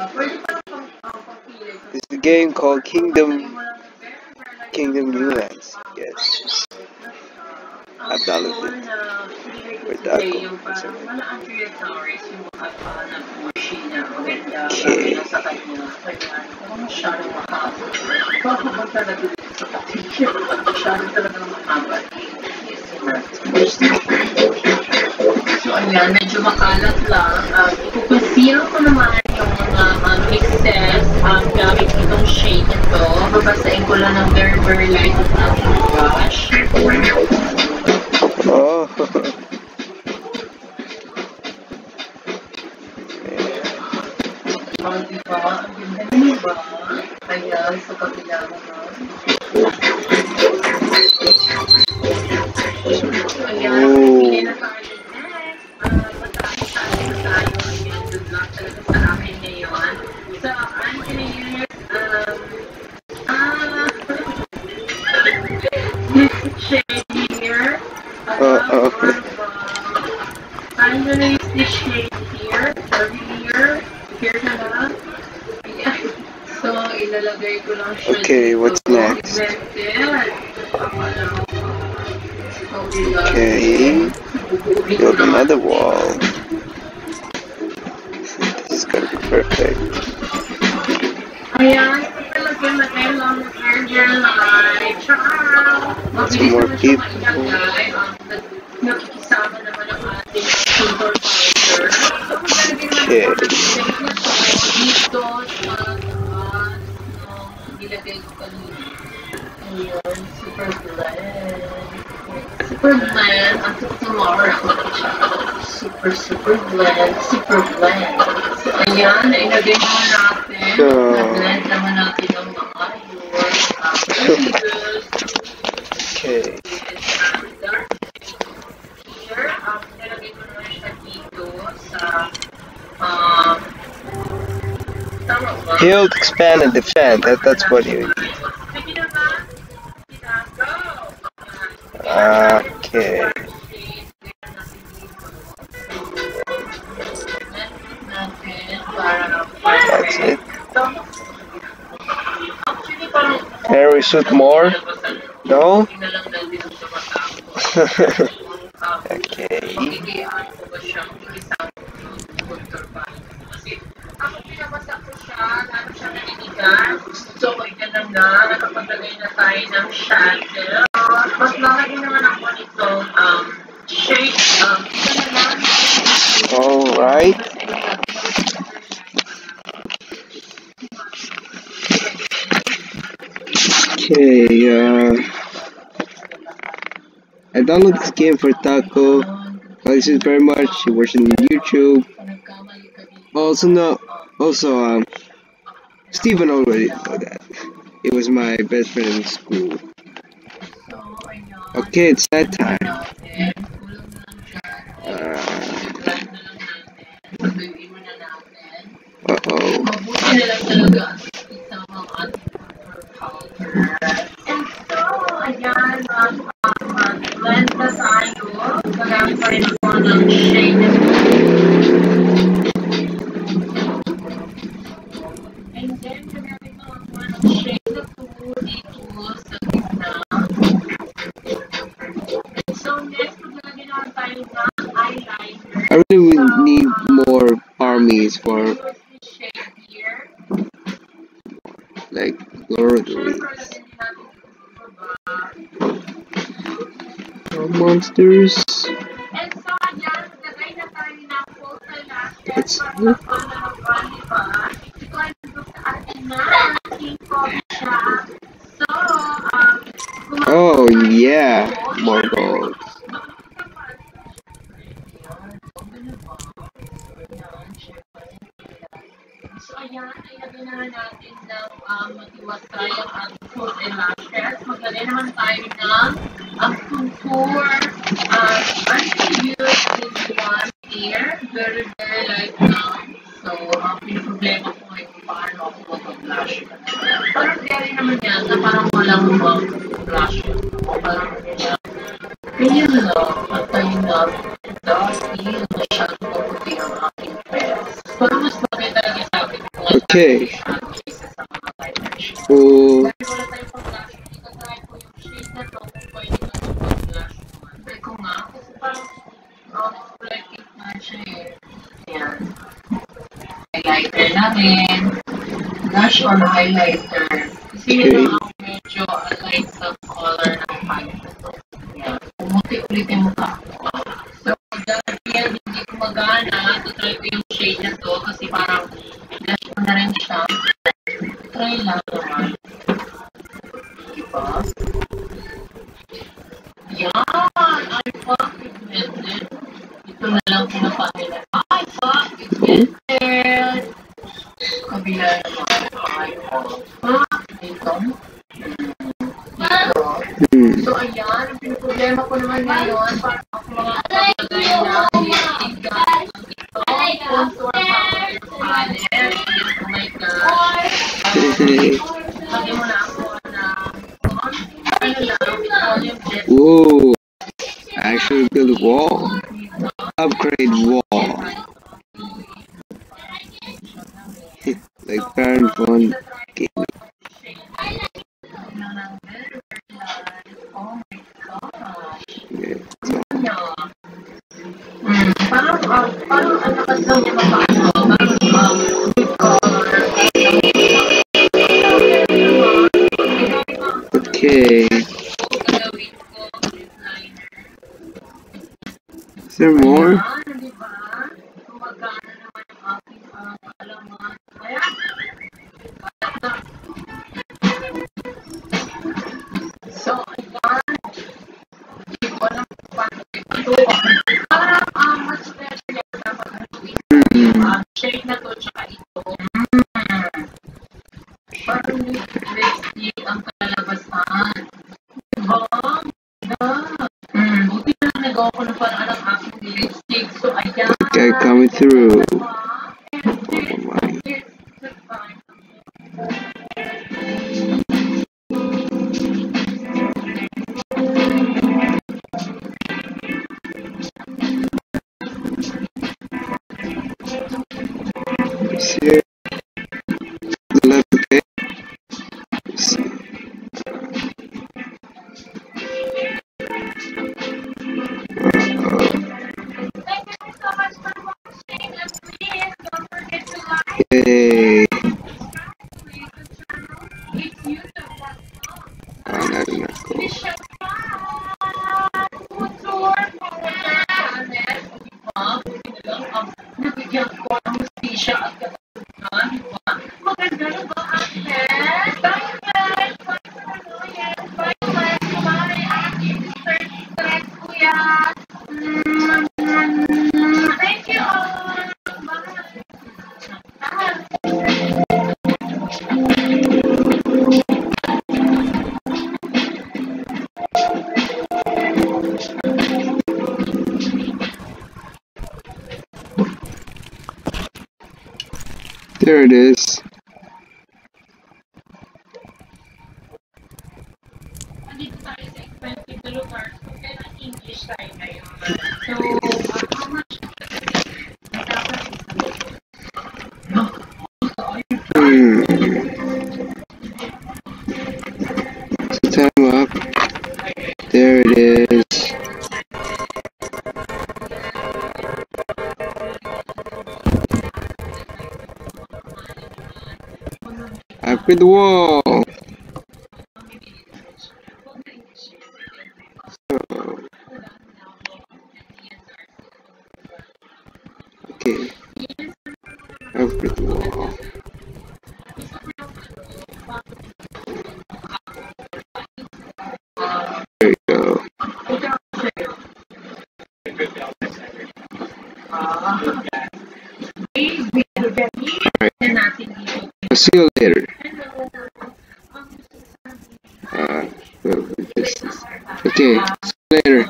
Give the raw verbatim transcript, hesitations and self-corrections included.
It's a game called Kingdom Kingdom Newlands. Yes, I've downloaded it for Taco. So, ayan, medyo makalat lang. Um, Ikukonceal ko naman yung mga um, excess um, gamit itong shade ito. Babasain ko lang ng very, very light at aking brush. Oh. Oh, diba? Ang ganda niyo ba? Ayan, sa kabila naman. So, ayan, pili na tayo. So, I'm gonna use um, uh, this shade here. Uh-oh. I'm gonna use this shade here, or here, here na lang. So, ilalagay ko lang siya. Okay, what's next? Okay, build another wall. This is gonna be perfect. Ayan, lagay lang ng hair light. Ciao! Some more people. Nakikisama naman ang ating silver powder. Okay. Dito sa taas, nilagay ko kanina. Ayan, super blend. Super blend until tomorrow. Super, super blend. Super blend. So, ayan, ilagay naman natin. So, na-blend naman natin ang maayos. Okay. Here, um, nilagay ko naman siya dito sa um, tama ba? Build, expand, and defend. That, that's what you need. Okay. That's it. Can we shoot more? No? Okay. So, ganun na, nakapaglagay na tayo ng shadow. Mas laki naman ako nitong um, shade. Um, Alright. Okay, uh, I downloaded this game for Taco. Thanks very much. It was on YouTube. Also, no, also, um, Steven already know that. It was my best friend in school. Okay, it's that time. Uh, uh-oh. And so, ayan, mag-blend na tayo. Kailangan pa rin ako ng shade. And then, kailangan ko ako ng shade na po dito sa gitna. And so, next, maglagay naman tayo ng eyeliner. I really would need more armies for, like, Lord of the Rings. Monsters. That's it. Oh yeah, more gold. So, ayan, ilagay naman natin ng um, matiwasay ang ating foot and lashes. Maglagay naman tayo ng um, contour. Um, I'm going to use this one here. Very, very light lang. So, ang um, pinaproblema ko ay kung paano ako mag-blush. Parang very naman yan na parang walang mag-blush. Parang yan. Ganyan lang. At tayo na. Dahil masyadong mabuti ang aking face. Parang mas bagay talaga sa akin kung Okay. So, highlighter namin. Blush on highlighter. Kasi yun okay. ang medyo light sa color ng pag na to. Yan. Umuti-ulitin mo ka. So, dahil yan hindi gumagana, to try ko yung shade na to kasi parang blush ko na rin siya. Try lang naman. Diba? Yan! Ay, fuck, pigmented. Ito na lang pinapamila. Ay, fuck, pigmented. Kabila naman. Ay, fuck. Dito. Dito. Hmm. So, ayan. Ang problema ko naman ngayon, parang ako mga kapagay na nililigan. Ito, contour powder palette. Oh my gosh. Lagyan mo na ako na ano lang, volume jet. Whoa. Actually build a wall. Upgrade wall. Like parent fun gaming. Oh my gosh. Yeah, so, Mm, parang, uh, parang ang lakas lang niya mapano. Parang, um, good color. okay. Gagawin ko, designer. Is there more? Ayan, di ba? Gumagana naman ang aking uh, alaman. Ayan. So, ayan. Hindi ko alam kung paano ito. Parang, um, mas better yan dapat gawin. Um, shade na to, tsaka ito. Mm. Parang lipstick ang kalalabasan. Diba? Mm, buti na nagawa ko na parang ang aking lipstick. So, ayan. Okay, coming through. Diba? Oh my. Is here the left, okay? Let's see. Uh-oh. Thank you so much for watching, and please don't forget to like, Yay. subscribe to the channel. It's YouTube dot com. Oh, not enough gold. Official fan! Food tour for the channel. Diba? Buti na lang, um, nabigyan ko ng hustisya at katapunan. Diba? Maganda na ba, ate? Bye, guys! Bye, Kuya! Bye, guys! Bye, ate! Mister Stress, Kuya! Mm, Thank you all! Bye! There it is. Andito tayo sa expensive na lugar. So, kailangan English tayo ngayon. So, uh, how much? Hmm. So time up. There it is. Upgrade the wall. So, okay. Upgrade the wall. There you go. I'll see you later. Uh, well, this is- okay, see you later.